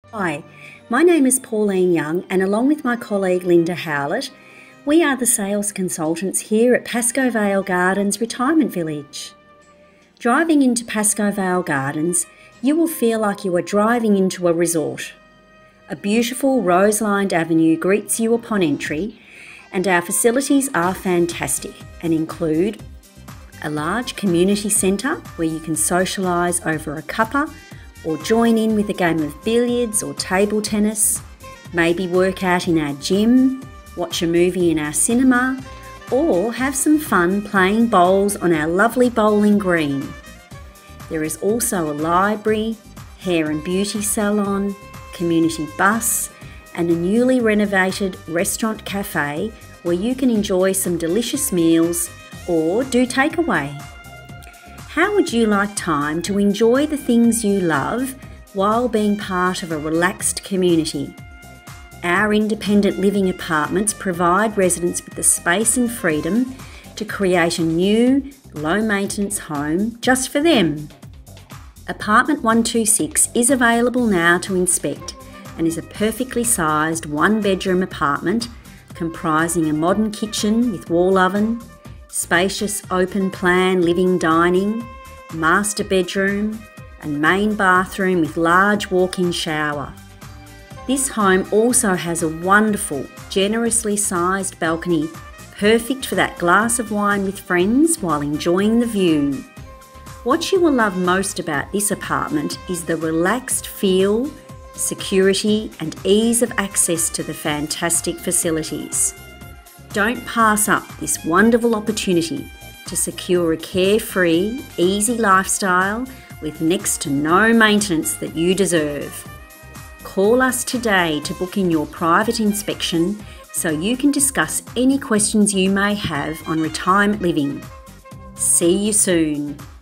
Hi, my name is Pauline Young, and along with my colleague Linda Howlett, we are the sales consultants here at Pascoe Vale Gardens Retirement Village. Driving into Pascoe Vale Gardens, you will feel like you are driving into a resort. A beautiful rose-lined avenue greets you upon entry, and our facilities are fantastic and include a large community centre where you can socialise over a cuppa or join in with a game of billiards or table tennis, maybe work out in our gym, watch a movie in our cinema, or have some fun playing bowls on our lovely bowling green. There is also a library, hair and beauty salon, community bus, and a newly renovated restaurant cafe where you can enjoy some delicious meals or do takeaway. How would you like time to enjoy the things you love while being part of a relaxed community? Our independent living apartments provide residents with the space and freedom to create a new, low-maintenance home just for them. Apartment 126 is available now to inspect and is a perfectly sized one-bedroom apartment comprising a modern kitchen with wall oven, spacious open-plan living dining, master bedroom and main bathroom with large walk-in shower. This home also has a wonderful, generously sized balcony, perfect for that glass of wine with friends while enjoying the view. What you will love most about this apartment is the relaxed feel, security and ease of access to the fantastic facilities. Don't pass up this wonderful opportunity to secure a carefree, easy lifestyle with next to no maintenance that you deserve. Call us today to book in your private inspection so you can discuss any questions you may have on retirement living. See you soon.